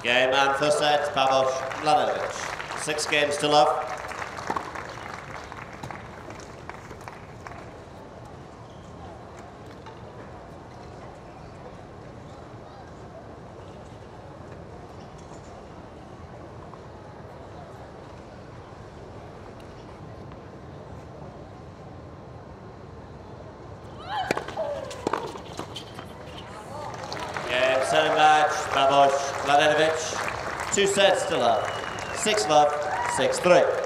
Game and first set, Babos, Mladenovic. 6 games to love. Game, setting match, Babos, Mladenovic. 2 sets to love. 6-love, 6-3.